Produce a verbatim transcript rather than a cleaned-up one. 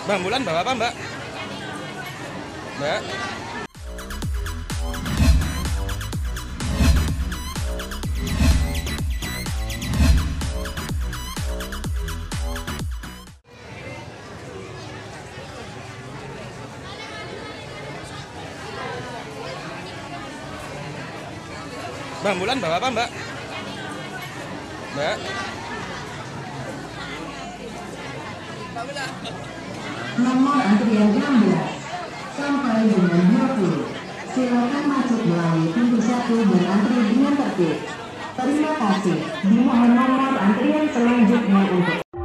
Mbak Mulan bawa apa, Mbak? Mbak? Mbak Mulan bawa apa, Mbak? Mbak? Nomor antrian enam belas sampai dengan dua puluh. Silakan masuk melalui pintu satu dan antri dengan tertib. Terima kasih. Dimohon nomor antrian selanjutnya untuk